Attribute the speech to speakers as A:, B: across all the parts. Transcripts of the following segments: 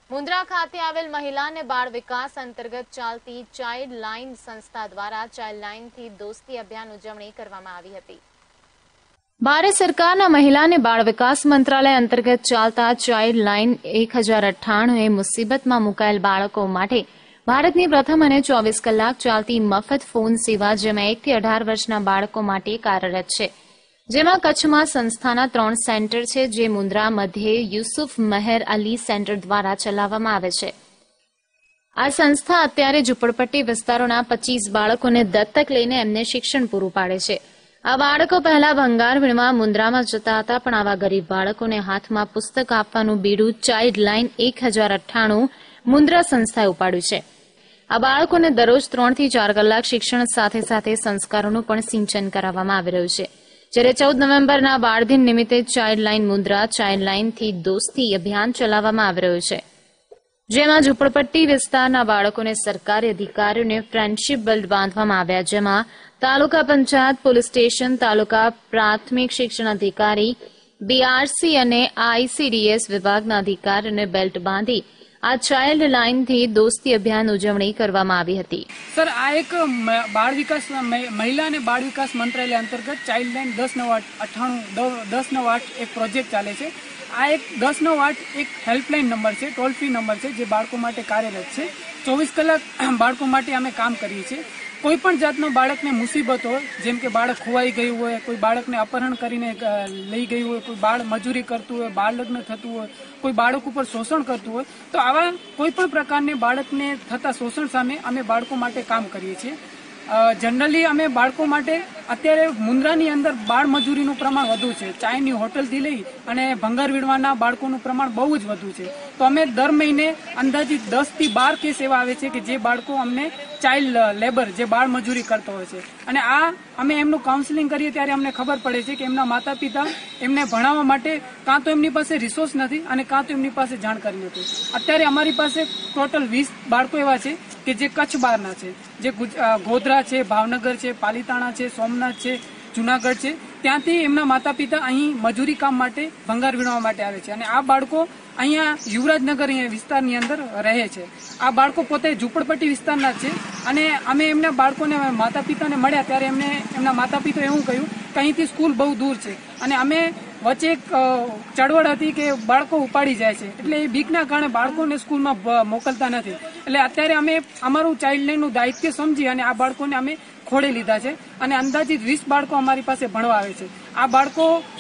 A: મુન્દ્રા ખાતે આવેલ મહિલા અને બાળ વિકાસ અંતર્ગત ચાલતી ચાઇલ્ડ લાઇન સંસ્થા દ્વારા ચાઇલ્ડ લાઇનથી દોસ્તી અભિયાન ઉજવણી કરવામાં આવી હતી। ભારત સરકારના મહિલા અને બાળ વિકાસ મંત્રાલય અંતર્ગત ચાલતા ચાઇલ્ડ લાઇન 1098 એ મુસીબતમાં મુકાયેલ બાળકો માટે ભારતની પ્રથમ અને 24 કલાક ચાલતી મફત ફોન સેવા જેમાં 1 થી 18 વર્ષના બાળકો માટે કાર્યરત છે, જેમાં કચ્છમાં સંસ્થાના 3 સેન્ટર છે, જે મુન્દ્રા મધ્યે યુસુફ મહેર અલી સેન્ટર દ્વારા ચલાવવામાં આવે છે। આ સંસ્થા અત્યારે ઝૂંપડપટ્ટી વિસ્તારોના 25 બાળકોને દત્તક લઈને એમને શિક્ષણ પૂરું પાડે છે। આ બાળકો પહેલા ભંગાર વીણવા મુન્દ્રામાં જતા હતા, પણ આવા ગરીબ બાળકોને હાથમાં પુસ્તક આપવાનું બીડું ચાઇલ્ડ લાઇન 1098 મુન્દ્રા સંસ્થાએ ઉપાડ્યું છે। આ બાળકોને દરરોજ 3 થી 4 કલાક શિક્ષણ સાથે સાથે સંસ્કારોનું પણ સિંચન કરાવવામાં આવી રહ્યું છે। જ્યારે 14 નવેમ્બરના બાળ દિન નિમિત્તે ચાઇલ્ડ લાઇન મુન્દ્રા ચાઇલ્ડ લાઇનથી દોસ્તી અભિયાન ચલાવવામાં આવી રહ્યું છે, જેમાં ઝૂંપડપટ્ટી વિસ્તારના બાળકોને સરકારી અધિકારીઓને ફ્રેન્ડશીપ બેલ્ટ બાંધવામાં આવ્યા, જેમાં તાલુકા પંચાયત, પોલીસ સ્ટેશન, તાલુકા પ્રાથમિક શિક્ષણ અધિકારી, બીઆરસી અને આઈસીડીએસ વિભાગના અધિકારીઓને બેલ્ટ બાંધી આ ચાઇલ્ડ લાઇનથી દોસ્તી અભિયાન ઉજવણી કરવામાં આવી હતી।
B: સર, આ એક બાળ વિકાસ મહિલા અને બાળ વિકાસ મંત્રાલય અંતર્ગત ચાઇલ્ડ લાઇન 1098 એક પ્રોજેક્ટ ચાલે છે। આ એક 1098 એક હેલ્પલાઇન નંબર છે, ટોલ ફ્રી નંબર છે, જે બાળકો માટે કાર્યરત છે। 24 કલાક બાળકો માટે અમે કામ કરીએ છીએ। કોઈ પણ જાતનો બાળકને મુસીબત હોય, જેમ કે બાળક ખોવાઈ ગયું હોય, કોઈ બાળકને અપહરણ કરીને લઈ ગયું હોય, કોઈ બાળ મજૂરી કરતું હોય, બાળ લગ્ન થતું હોય, કોઈ બાળક ઉપર શોષણ કરતું હોય, તો આવા કોઈ પણ પ્રકારની બાળકને થતા શોષણ સામે અમે બાળકો માટે કામ કરીએ છીએ। જનરલી અમે બાળકો માટે અત્યારે મુન્દ્રાની અંદર બાળ મજૂરીનું પ્રમાણ વધુ છે। ચાયની હોટલથી લઈ અને ભંગાર વીણવાના બાળકોનું પ્રમાણ બહુ જ વધુ છે। તો અમે દર મહિને અંદાજિત 10 થી 12 કેસ એવા આવે છે કે જે બાળકો અમને ચાઇલ્ડ લેબર, જે બાળ મજૂરી કરતો હોય છે, અને આ અમે એમનું કાઉન્સેલિંગ કરીએ ત્યારે અમને ખબર પડે છે કે એમના માતા પિતા એમને ભણાવવા માટે કાં તો એમની પાસે રિસોર્સ નથી અને કાં તો એમની પાસે જાણકારી નથી। અત્યારે અમારી પાસે ટોટલ 20 બાળકો એવા છે કે જે કચ્છ બહારના છે, જે ગોધરા છે, ભાવનગર છે, પાલીતાણા છે, સોમનાથ છે, જુનાગઢ છે, ત્યાંથી એમના માતા પિતા અહીં મજૂરી કામ માટે ભંગાર વીણવા માટે આવે છે, અને આ બાળકો અહીંયા યુવરાજનગર વિસ્તારની અંદર રહે છે। આ બાળકો પોતે ઝૂંપડપટ્ટી વિસ્તારના છે, અને અમે એમના બાળકોને માતા પિતાને મળ્યા ત્યારે એમને એમના માતા પિતાએ એવું કહ્યું કે અહીંથી સ્કૂલ બહુ દૂર છે, અને અમે વચ્ચે એક ચળવળ હતી કે બાળકો ઉપાડી જાય છે, એટલે એ બીકના કારણે બાળકોને સ્કૂલમાં મોકલતા નથી। એટલે અત્યારે અમે અમારું ચાઇલ્ડ લાઇનનું દાયિત્વ સમજી અને આ બાળકોને અમે ખોડે લીધા છે, અને અંદાજિત 20 બાળકો અમારી પાસે ભણવા આવે છે। આ બાળકો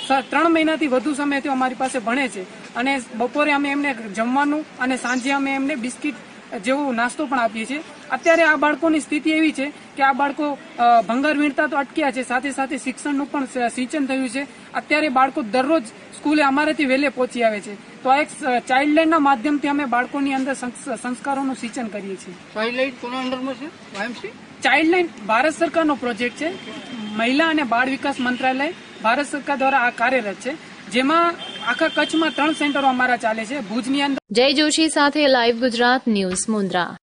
B: 3 મહિનાથી વધુ સમયથી અમારી પાસે ભણે છે, અને બપોરે અમે એમને જમવાનું અને સાંજે અમે એમને બિસ્કિટ જેવો નાસ્તો પણ આપીએ છીએ। અત્યારે આ બાળકોની સ્થિતિ એવી છે કે આ બાળકો ભંગાર વીણતા તો અટક્યા છે, સાથે સાથે શિક્ષણનું પણ સિંચન થયું છે। અત્યારે બાળકો દરરોજ સ્કૂલે અમારાથી વહેલે પહોંચી આવે છે। તો આ એક ચાઇલ્ડ લાઇનના માધ્યમથી અમે બાળકોની અંદર સંસ્કારોનું સિંચન કરીએ છીએ।
C: ચાઇલ્ડ લાઇન કોના અંડરમાં છે? વાયએમસી
B: ચાઇલ્ડ લાઇન ભારત સરકારનો પ્રોજેક્ટ છે। મહિલા અને બાળ વિકાસ મંત્રાલય ભારત સરકાર દ્વારા આ કાર્યરત છે, જેમાં આખા કચ્છમાં 3 સેન્ટરો અમારા ચાલે છે। ભુજની અંદર
A: જય જોશી સાથે લાઈવ ગુજરાત ન્યૂઝ મુન્દ્રા।